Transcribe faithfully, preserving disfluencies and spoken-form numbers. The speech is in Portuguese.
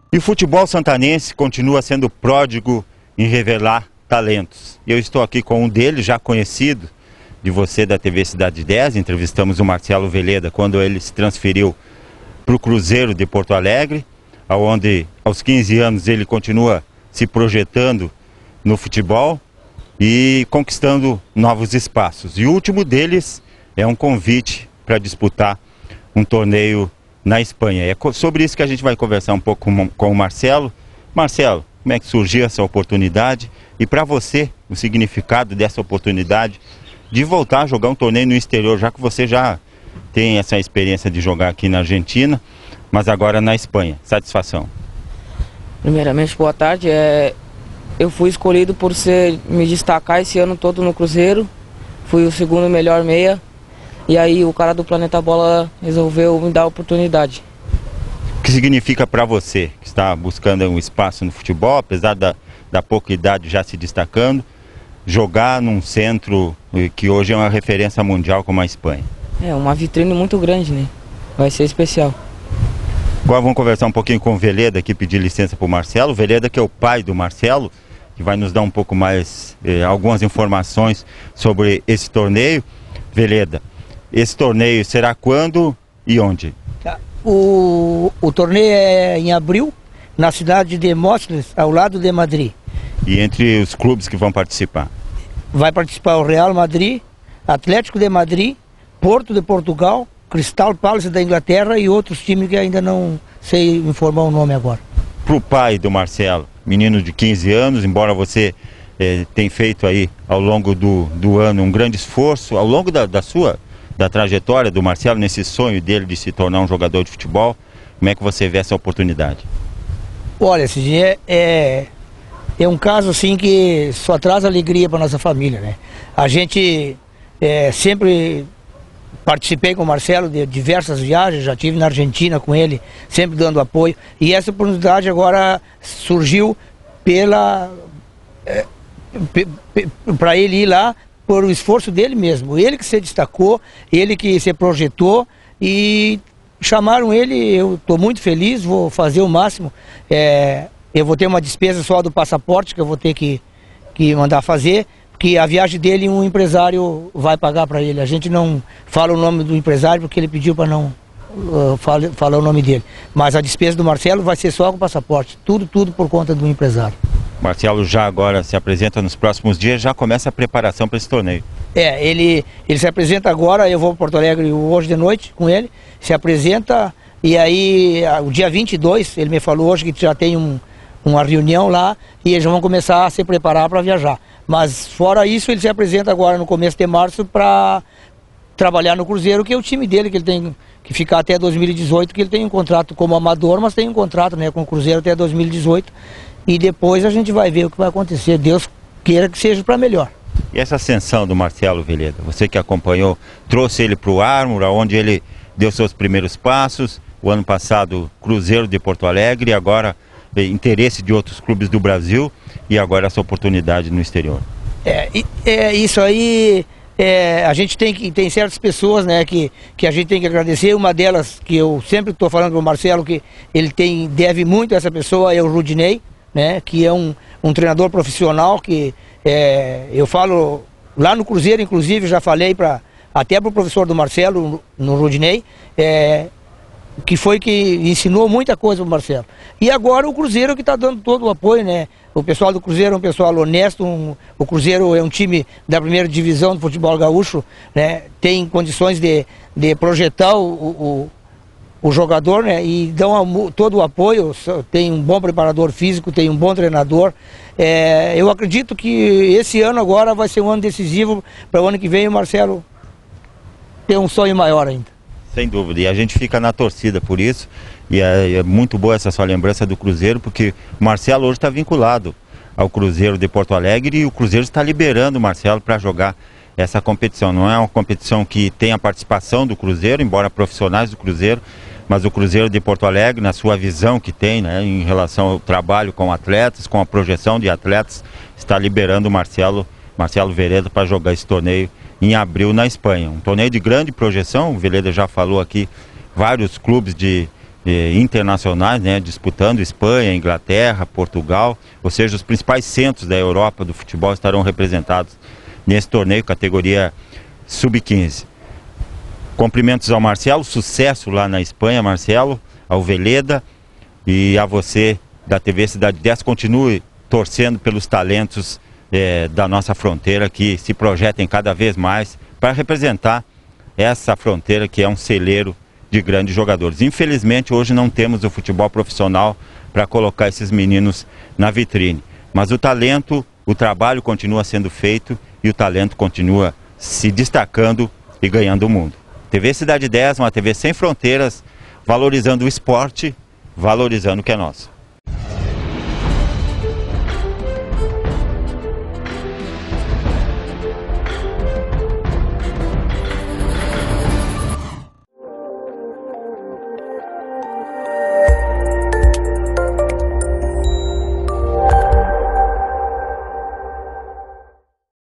E o futebol santanense continua sendo pródigo em revelar talentos. Eu estou aqui com um deles, já conhecido de você da T V Cidade dez, entrevistamos o Marcelo Veleda quando ele se transferiu para o Cruzeiro de Porto Alegre, onde aos quinze anos ele continua se projetando no futebol e conquistando novos espaços. E o último deles é um convite para disputar um torneio na Espanha. É sobre isso que a gente vai conversar um pouco com, com o Marcelo. Marcelo, como é que surgiu essa oportunidade? E para você, o significado dessa oportunidade de voltar a jogar um torneio no exterior, já que você já tem essa experiência de jogar aqui na Argentina, mas agora na Espanha. Satisfação. Primeiramente, boa tarde. É, eu fui escolhido por ser, me destacar esse ano todo no Cruzeiro. Fui o segundo melhor meia. E aí o cara do Planeta Bola resolveu me dar a oportunidade. O que significa para você, que está buscando um espaço no futebol, apesar da, da pouca idade já se destacando, jogar num centro que hoje é uma referência mundial como a Espanha? É uma vitrine muito grande, né? Vai ser especial. Agora vamos conversar um pouquinho com o Veleda aqui, pedir licença para o Marcelo. O Veleda, que é o pai do Marcelo, que vai nos dar um pouco mais, eh, algumas informações sobre esse torneio. Veleda, esse torneio será quando e onde? O, o torneio é em abril, na cidade de Móstoles, ao lado de Madrid. E entre os clubes que vão participar? Vai participar o Real Madrid, Atlético de Madrid, Porto de Portugal, Crystal Palace da Inglaterra e outros times que ainda não sei informar o nome agora. Para o pai do Marcelo, menino de quinze anos, embora você eh, tenha feito aí ao longo do, do ano um grande esforço, ao longo da, da sua da trajetória do Marcelo, nesse sonho dele de se tornar um jogador de futebol, como é que você vê essa oportunidade? Olha, esse dia é, é um caso assim que só traz alegria para nossa família, né? A gente é, sempre participei com o Marcelo de diversas viagens, já estive na Argentina com ele, sempre dando apoio, e essa oportunidade agora surgiu pela é, para ele ir lá por o esforço dele mesmo, ele que se destacou, ele que se projetou e chamaram ele. Eu estou muito feliz, vou fazer o máximo. É, eu vou ter uma despesa só do passaporte que eu vou ter que, que mandar fazer, porque a viagem dele um empresário vai pagar para ele. A gente não fala o nome do empresário porque ele pediu para não uh, fala, falar o nome dele. Mas a despesa do Marcelo vai ser só com o passaporte, tudo, tudo por conta do empresário. Marcelo já agora se apresenta nos próximos dias, já começa a preparação para esse torneio. É, ele, ele se apresenta agora, eu vou para Porto Alegre hoje de noite com ele, se apresenta e aí o dia vinte e dois, ele me falou hoje que já tem um, uma reunião lá e eles vão começar a se preparar para viajar. Mas fora isso, ele se apresenta agora no começo de março para trabalhar no Cruzeiro, que é o time dele, que ele tem que ficar até dois mil e dezoito, que ele tem um contrato como amador, mas tem um contrato, né, com o Cruzeiro até dois mil e dezoito. E depois a gente vai ver o que vai acontecer. Deus queira que seja para melhor. E essa ascensão do Marcelo Veleda, você que acompanhou, trouxe ele para o Armor, onde ele deu seus primeiros passos, o ano passado Cruzeiro de Porto Alegre, agora interesse de outros clubes do Brasil e agora essa oportunidade no exterior. É, é isso aí, é, a gente tem que, tem certas pessoas, né, que, que a gente tem que agradecer. Uma delas, que eu sempre estou falando para o Marcelo, que ele tem, deve muito a essa pessoa, é o Rudinei, né, que é um, um treinador profissional que é, eu falo lá no Cruzeiro, inclusive já falei para até para o professor do Marcelo, no, no Rudinei, é, que foi que ensinou muita coisa para o Marcelo. E agora o Cruzeiro que está dando todo o apoio, né? O pessoal do Cruzeiro é um pessoal honesto, um, o Cruzeiro é um time da primeira divisão do futebol gaúcho, né? Tem condições de, de projetar o, o o jogador, né, e dão a, todo o apoio. Tem um bom preparador físico, tem um bom treinador. É, eu acredito que esse ano agora vai ser um ano decisivo para o ano que vem o Marcelo ter um sonho maior ainda. Sem dúvida, e a gente fica na torcida por isso, e é, é muito boa essa sua lembrança do Cruzeiro, porque o Marcelo hoje está vinculado ao Cruzeiro de Porto Alegre e o Cruzeiro está liberando o Marcelo para jogar essa competição. Não é uma competição que tem a participação do Cruzeiro, embora profissionais do Cruzeiro, mas o Cruzeiro de Porto Alegre, na sua visão que tem, né, em relação ao trabalho com atletas, com a projeção de atletas, está liberando o Marcelo, Marcelo Veleda para jogar esse torneio em abril na Espanha. Um torneio de grande projeção, o Veleda já falou aqui, vários clubes de, eh, internacionais, né, disputando Espanha, Inglaterra, Portugal, ou seja, os principais centros da Europa do futebol estarão representados nesse torneio, categoria sub quinze. Cumprimentos ao Marcelo, sucesso lá na Espanha, Marcelo, ao Veleda, e a você da T V Cidade dez, continue torcendo pelos talentos eh, da nossa fronteira, que se projetem cada vez mais para representar essa fronteira que é um celeiro de grandes jogadores. Infelizmente hoje não temos o futebol profissional para colocar esses meninos na vitrine, mas o talento, o trabalho continua sendo feito e o talento continua se destacando e ganhando o mundo. T V Cidade dez, uma T V sem fronteiras, valorizando o esporte, valorizando o que é nosso.